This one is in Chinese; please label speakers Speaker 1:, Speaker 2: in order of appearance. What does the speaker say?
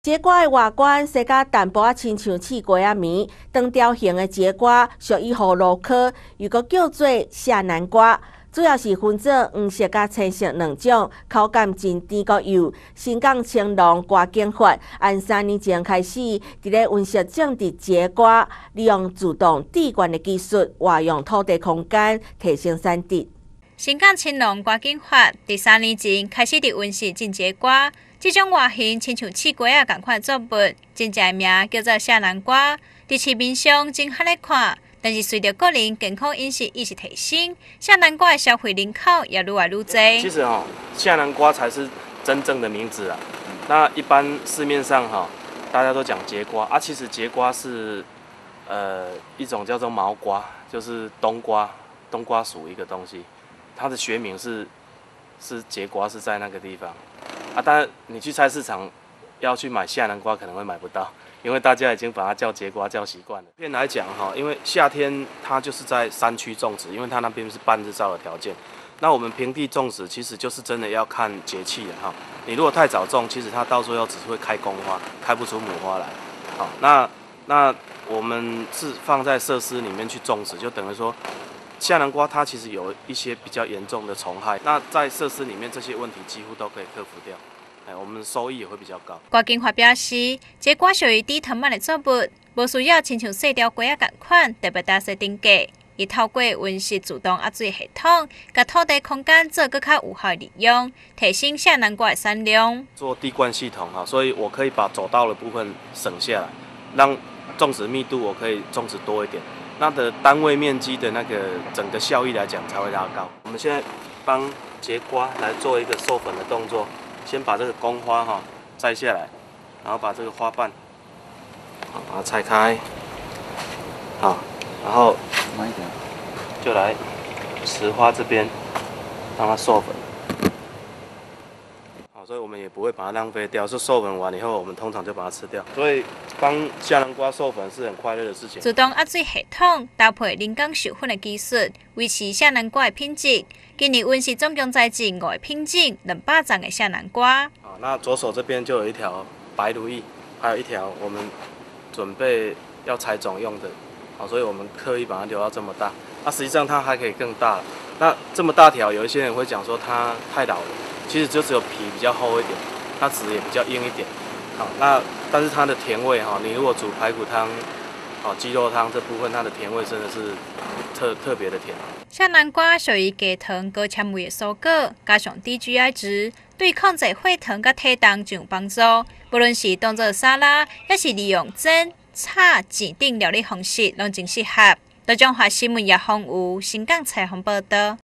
Speaker 1: 节瓜的外观细甲淡薄仔亲像刺瓜仔面，长条形的节瓜属于葫芦科，又搁叫做下南瓜。主要是分做黄色甲青色两种，口感真甜搁油。新港青龙瓜景法按3年前开始，伫咧温室种植节瓜，利用自动滴灌的技术，活用土地空间，提升产值。
Speaker 2: 新港青龙瓜景法第3年前开始伫温室种节瓜，这种外形亲像刺瓜仔同款作物，真正名叫做下南瓜。伫市面上真罕咧看。但是随着个人健康饮食意识提升，下南瓜的消费人口也愈来愈多。
Speaker 3: 其实下南瓜才是真正的名字啊。那一般市面上大家都讲节瓜啊，其实节瓜是一种叫做毛瓜，就是冬瓜属一个东西，它的学名是节瓜，是在那个地方啊。当然你去菜市场要去买下南瓜可能会买不到。因为大家已经把它叫节瓜叫习惯了。普遍来讲因为夏天它就是在山区种植，因为它那边是半日照的条件。那我们平地种植其实就是真的要看节气的你如果太早种，其实它到时候只会开公花，开不出母花来。那我们是放在设施里面去种植，就等于说下南瓜它其实有一些比较严重的虫害，那在设施里面这些问题几乎都可以克服掉。我们收益也会比较高。瓜
Speaker 2: 景法表示，这瓜属于低藤蔓的作物，无需要亲像细条瓜仔同款特别大小定价。伊透过温室自动压水系统，甲土地空间做更较有效利用，提升下南瓜的产量。
Speaker 3: 做滴灌系统所以我可以把走道的部分省下来，让种植密度我可以种植多一点，那的单位面积的那个整个效益来讲才会拉高。我们现在帮节瓜来做一个授粉的动作。先把这个公花摘下来，然后把这个花瓣把它拆开，然后慢一点，就来雌花这边让它授粉。所以我们也不会把它浪费掉，是授粉完以后，我们通常就把它吃掉。所以帮下南瓜授粉是很快乐的事情。
Speaker 2: 自动压水系统搭配人工授粉的技术，维持下南瓜的品质。今年温室总共栽植5个品种200丛的下南瓜。
Speaker 3: 那左手这边就有一条白如意，还有一条我们准备要采种用的，所以我们刻意把它留到这么大。那实际上它还可以更大了。那这么大条，有一些人会讲说它太老了。其实就只有皮比较厚一点，它籽也比较硬一点。但是它的甜味你如果煮排骨汤、鸡肉汤这部分，它的甜味真的是特别的甜。
Speaker 2: 下南瓜属于低糖高纤维的蔬果，加上低 GI 值，对控制血糖甲体重就有帮助。不论是当做沙拉，还是利用蒸、炒、煎等料理方式，拢真适合。多种化新闻也丰有，新港采访报道。